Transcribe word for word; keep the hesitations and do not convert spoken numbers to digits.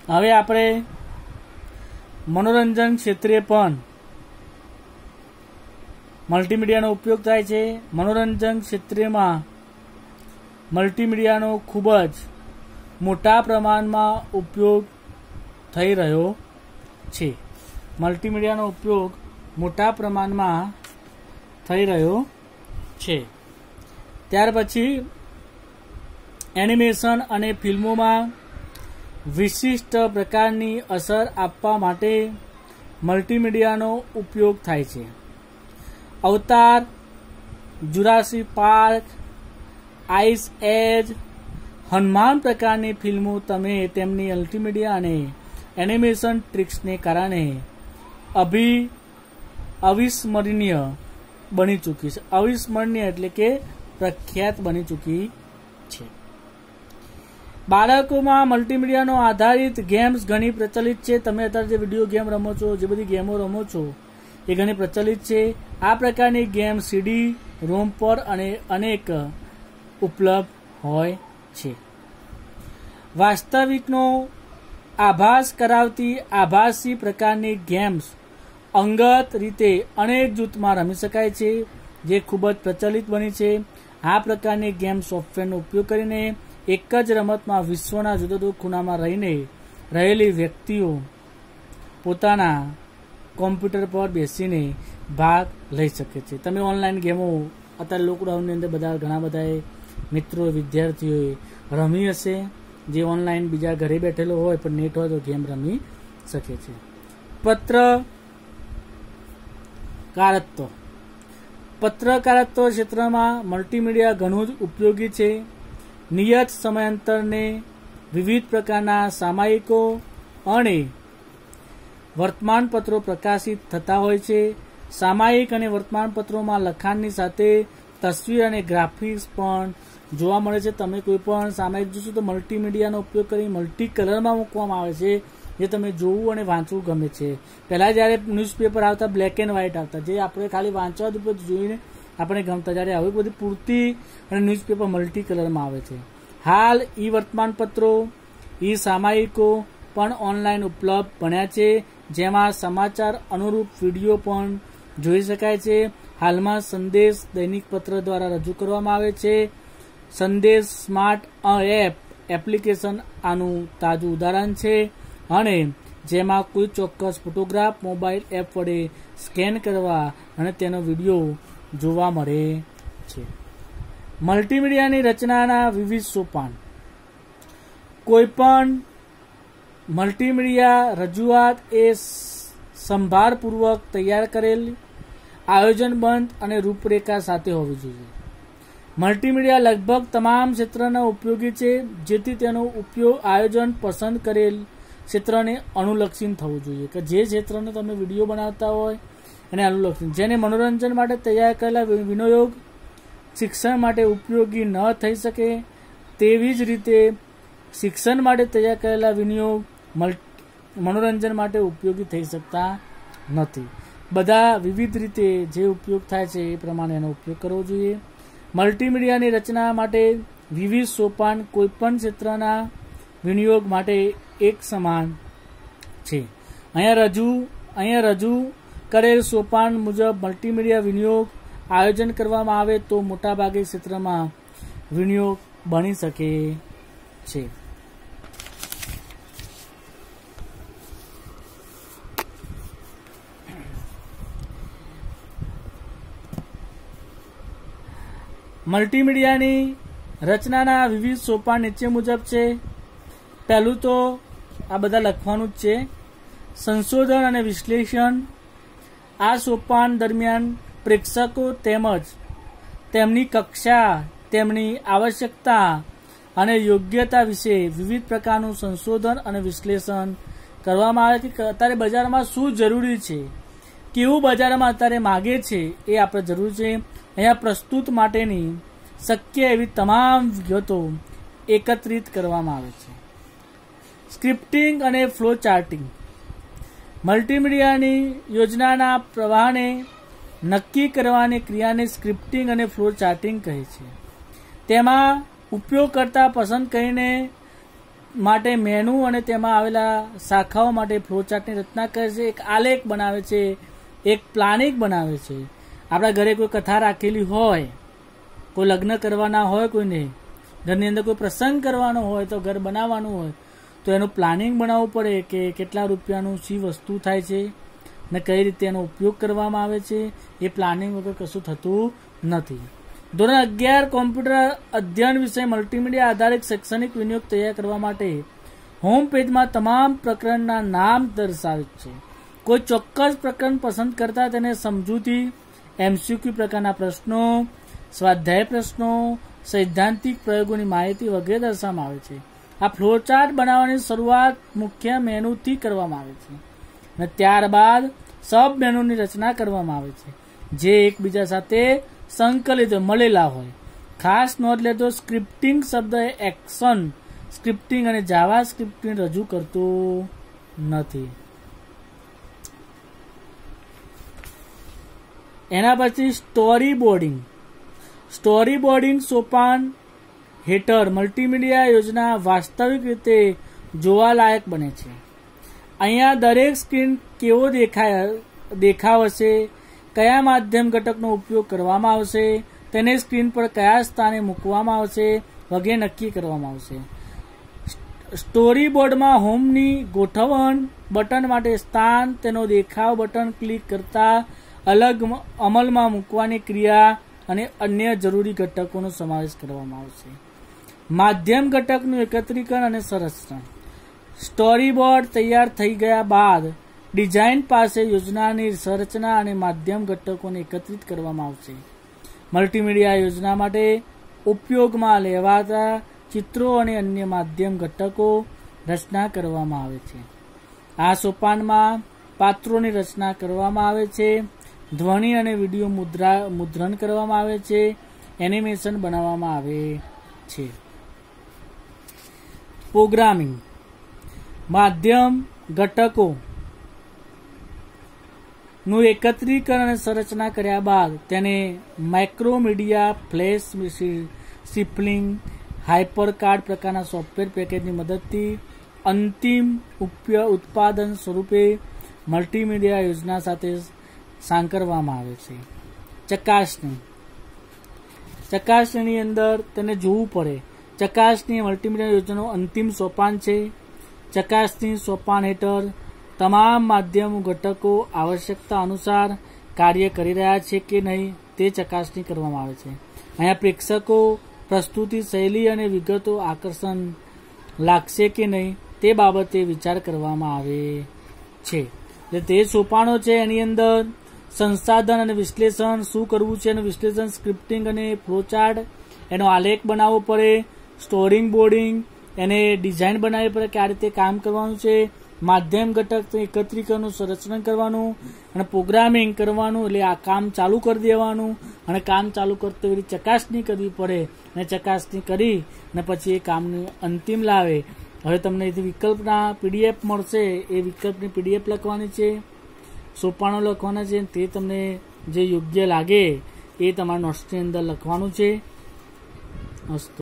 હવે આપણે મનોરંજન ક્ષેત્રે પણ મલ્ટીમીડિયાનો ઉપયોગ થાય છે. મનોરંજન ક્ષેત્રમાં મલ્ટીમીડિયાનો ખૂબ જ મોટા પ્રમાણમાં ઉપયોગ થઈ રહ્યો છે. મલ્ટીમીડિયાનો ઉપયોગ મોટા પ્રમાણમાં થઈ રહ્યો છે. ત્યાર પછી એનિમેશન અને ફિલ્મોમાં વિશિષ્ટ પ્રકારની અસર આપવા માટે મલ્ટીમીડિયાનો ઉપયોગ થાય છે. Avatar, Jurassic Park, Ice Age, Hanuman પ્રકારની ફિલ્મો તમે તેમની મલ્ટીમીડિયા અને એનિમેશન ટ્રિક્સને કારણે અભિ અવિસ્મરણીય બની ચૂકી છે. અવિસ્મરણીય એટલે કે પ્રખ્યાત બની ચૂકી છે. બાળકોમાં મલ્ટીમીડિયાનો આધારિત ગેમ્સ ઘણી પ્રચલિત છે. તમે અત્યારે જે વિડીયો ગેમ રમો છો, જે બધી ગેમો રમો છો એ ઘણી પ્રચલિત છે. આ પ્રકારની ગેમ સીડી રોમ પર અને અનેક ઉપલબ્ધ હોય છે. વાસ્તવિકનો આભાસ કરાવતી આભાસી પ્રકારની ગેમ્સ અંગત રીતે અનેક જૂથમાં રમી શકાય છે, જે ખૂબ જ પ્રચલિત બની છે. આ પ્રકારની ગેમ સોફ્ટવેરનો ઉપયોગ કરીને એક જ રમતમાં વિશ્વના જુદા જુદા ખૂણામાં રહીને રહેલી વ્યક્તિઓ પોતાના કોમ્પ્યુટર પર બેસીને ભાગ લઈ શકે છે. તમે ઓનલાઈન ગેમો અત્યારે લોકડાઉનની અંદર બધા ઘણા બધા મિત્રો વિદ્યાર્થીઓએ રમી હશે, જે ઓનલાઈન બીજા ઘરે બેઠેલો હોય પણ નેટ હોય તો ગેમ રમી શકે છે. પત્રકારત્વ પત્રકારત્વ ક્ષેત્રમાં મલ્ટીમીડિયા ઘણું જ ઉપયોગી છે. નિયત સમયાંતરને વિવિધ પ્રકારના સામાયિકો અને વર્તમાનપત્રો પ્રકાશિત થતા હોય છે. સામાયિક અને વર્તમાનપત્રોમાં લખાણની સાથે તસવીર અને ગ્રાફિક્સ પણ જોવા મળે છે. તમે કોઈ પણ સામાયિક જોશો તો મલ્ટીમીડિયાનો ઉપયોગ કરી મલ્ટી કલરમાં મૂકવામાં આવે છે, જે તમે જોવું અને વાંચવું ગમે છે. પહેલાં જ્યારે ન્યૂઝપેપર આવતા બ્લેક એન્ડ વ્હાઇટ આવતા, જે આપણે ખાલી વાંચવા ઉપર જોઈને આપણે ગમતા, જ્યારે આવી બધી પૂરતી અને ન્યૂઝપેપર મલ્ટી કલરમાં આવે છે. હાલ ઈ વર્તમાનપત્રો, ઈ સામાયિકો પણ ઓનલાઈન ઉપલબ્ધ બન્યા છે, જેમાં સમાચાર અનુરૂપ વિડીયો પણ જોઈ શકાય છે. હાલમાં સંદેશ દૈનિક પત્ર દ્વારા રજૂ કરવામાં આવે છે. સંદેશ સ્માર્ટ એપ એપ્લિકેશન આનું તાજું ઉદાહરણ છે, અને જેમાં કોઈ ચોક્કસ ફોટોગ્રાફ મોબાઈલ એપ વડે સ્કેન કરવા અને તેનો વિડીયો જોવા મળે છે. મલ્ટીમીડિયાની રચનાના વિવિધ સોપાન. કોઈપણ મલ્ટીમીડિયા રજૂઆત એ સંભારપૂર્વક તૈયાર કરેલ, આયોજનબંધ અને રૂપરેખા સાથે હોવી જોઈએ. મલ્ટીમીડિયા લગભગ તમામ ક્ષેત્રના ઉપયોગી છે, જેથી તેનો ઉપયોગ આયોજન પસંદ કરેલ ક્ષેત્રને અનુલક્ષીને થવું જોઈએ, કે જે ક્ષેત્રનો તમે વિડીયો બનાવતા હોય એને અનુલક્ષીને. જેને મનોરંજન માટે તૈયાર કરેલા વિનિયોગ શિક્ષણ માટે ઉપયોગી ન થઈ શકે, તેવી જ રીતે શિક્ષણ માટે તૈયાર કરેલા વિનિયોગ મનોરંજન માટે ઉપયોગી થઈ શકતા નથી. બધા વિવિધ રીતે જે ઉપયોગ થાય છે એ પ્રમાણે એનો ઉપયોગ કરવો જોઈએ. મલ્ટીમીડિયાની રચના માટે વિવિધ સોપાન કોઈપણ ક્ષેત્રના વિનિયોગ માટે એક સમાન છે. અહીંયા રજૂ અહીંયા રજૂ કરેલ સોપાન મુજબ મલ્ટીમીડિયા વિનિયોગ આયોજન કરવામાં આવે તો મોટાભાગે ક્ષેત્રમાં વિનિયોગ બની શકે છે. મલ્ટીમીડિયાની રચનાના વિવિધ સોપાન નીચે મુજબ છે. પહેલું તો આ બધા લખવાનું જ છે, સંશોધન અને વિશ્લેષણ. આ સોપાન દરમિયાન પ્રેક્ષકો તેમજ તેમની કક્ષા, તેમની આવશ્યકતા અને યોગ્યતા વિશે વિવિધ પ્રકારનું સંશોધન અને વિશ્લેષણ કરવામાં આવે છે, કે અત્યારે બજારમાં શું જરૂરી છે, કેવું બજારમાં અત્યારે માગે છે એ આપણે જરૂર છે. અહીંયા પ્રસ્તુત માટેની શક્ય એવી તમામ વિગતો એકત્રિત કરવામાં આવે છે. સ્ક્રિપ્ટિંગ અને ફ્લો ચાર્ટિંગ. મલ્ટીમીડિયાની યોજનાના પ્રવાહને નક્કી કરવાની ક્રિયાને સ્ક્રિપ્ટિંગ અને ફ્લો ચાર્ટિંગ કહે છે. તેમાં ઉપયોગકર્તા પસંદ કરીને માટે મેનુ અને તેમાં આવેલા શાખાઓ માટે ફ્લોચાર્ટની રચના કરે છે, એક આલેખ બનાવે છે, એક પ્લાનિંગ બનાવે છે. આપણા ઘરે કોઈ કથા રાખેલી હોય, કોઈ લગ્ન કરવાના હોય, કોઈને ઘરની અંદર કોઈ પ્રસંગ કરવાનો હોય, તો ઘર બનાવવાનું હોય તો એનું પ્લાનિંગ બનાવવું પડે કે કેટલા રૂપિયાનું શી વસ્તુ થાય છે ને કઈ રીતે એનો ઉપયોગ કરવામાં આવે છે. એ પ્લાનિંગ વગર કશું થતું નથી. ધોરણ અગિયાર કોમ્પ્યુટર અધ્યયન વિષય મલ્ટીમીડિયા આધારિત શૈક્ષણિક વિનિયોગ તૈયાર કરવા માટે હોમ પેજમાં તમામ પ્રકરણના નામ દર્શાવે છે. કોઈ ચોક્કસ પ્રકરણ પસંદ કરતા તેને સમજૂતી, એમસીક્યુ પ્રકારના પ્રશ્નો, સ્વાધ્યાય પ્રશ્નો, સૈદ્ધાંતિક પ્રયોગોની માહિતી વગેરે દર્શાવવામાં આવે છે. આ ફ્લોચાર્ટ બનાવવાની શરૂઆત મુખ્ય મેનુથી કરવામાં આવે છે અને ત્યારબાદ સબ મેનુની રચના કરવામાં આવે છે જે એકબીજા સાથે સંકલિત મળેલા હોય. ખાસ નોંધ લેતો સ્ક્રિપ્ટિંગ શબ્દ એક્શન સ્ક્રિપ્ટિંગ અને જાવા સ્ક્રિપ્ટિંગ રજૂ કરતું નથી. એના પછી સ્ટોરી બોર્ડિંગ. સ્ટોરી બોર્ડિંગ સોપાન હેઠળ મલ્ટીમીડિયા યોજના વાસ્તવિક રીતે જોવાલાયક બને છે. અહીંયા દરેક સ્ક્રીન કેવો દેખાય દેખાવ હશે, કયા માધ્યમ ઘટકનો ઉપયોગ કરવામાં આવશે, તેને સ્ક્રીન પર કયા સ્થાને મૂકવામાં આવશે વગેરે નક્કી કરવામાં આવશે. સ્ટોરી બોર્ડમાં હોમની ગોઠવણ, બટન માટે સ્થાન, તેનો દેખાવ, બટન ક્લિક કરતા અલગ અમલમાં મૂકવાની ક્રિયા અને અન્ય જરૂરી ઘટકોનો સમાવેશ કરવામાં આવશે. માધ્યમ ઘટકનું એકત્રીકરણ અને સંરચના. સ્ટોરી બોર્ડ તૈયાર થઈ ગયા બાદ ડિઝાઇન પાસે યોજનાની સંરચના અને માધ્યમ ઘટકોને એકત્રિત કરવામાં આવશે. મલ્ટીમીડિયા યોજના માટે ઉપયોગમાં લેવાતા ચિત્રો અને અન્ય માધ્યમ ઘટકો રચના કરવામાં આવે છે. આ સોપાનમાં પાત્રોની રચના કરવામાં આવે છે, ધ્વનિ અને વિડીયો મુદ્રા મુદ્રણ કરવામાં આવે છે, એનિમેશન બનાવવામાં આવે છે. પ્રોગ્રામિંગ. માધ્યમ ઘટકો નું એકત્રીકરણ અને સંરચના કર્યા બાદ તેને માઇક્રોમીડિયા, ફ્લેશ શિફ્લિંગ, હાઇપરકાર્ડ પ્રકારના સોફ્ટવેર પેકેજની મદદથી અંતિમ ઉત્પાદન સ્વરૂપે મલ્ટીમીડિયા યોજના સાથે સાંકળવામાં આવે છે. ચકાસણી. ચકાસણીની અંદર તેને જોવું પડે. ચકાસણી મલ્ટીમીડિયા યોજનાનું અંતિમ સોપાન છે. ચકાસણી સોપાન હેઠળ તમામ માધ્યમ ઘટકો આવશ્યકતા અનુસાર કાર્ય કરી રહ્યા છે કે નહીં તે ચકાસણી કરવામાં આવે છે. અહીંયા પ્રેક્ષકો પ્રસ્તુતિ શૈલી અને વિગતો આકર્ષણ લાગશે કે નહીં તે બાબતે વિચાર કરવામાં આવે છે. એટલે તે સોપાનો છે. એની અંદર સંસાધન અને વિશ્લેષણ, શું કરવું છે એનું વિશ્લેષણ, સ્ક્રિપ્ટિંગ અને ફ્લોચાર્ટ, એનો આલેખ બનાવવો પડે, સ્ટોરિંગ બોર્ડિંગ, એને ડિઝાઇન બનાવવી પડે કે આ રીતે કામ કરવાનું છે, માધ્યમ ઘટક એકત્રીકરણનું સંરચના કરવાનું અને પ્રોગ્રામિંગ કરવાનું. એટલે આ કામ ચાલુ કરી દેવાનું અને કામ ચાલુ કરતી એવી ચકાસણી કરવી પડે અને ચકાસણી કરી અને પછી એ કામનું અંતિમ લાવે. હવે તમને એથી વિકલ્પના પીડીએફ મળશે, એ વિકલ્પની પીડીએફ લખવાની છે, સોપાનો લખવાના છે, તે તમને જે યોગ્ય લાગે એ તમારા નોટ્સની અંદર લખવાનું છે. અસ્તુ.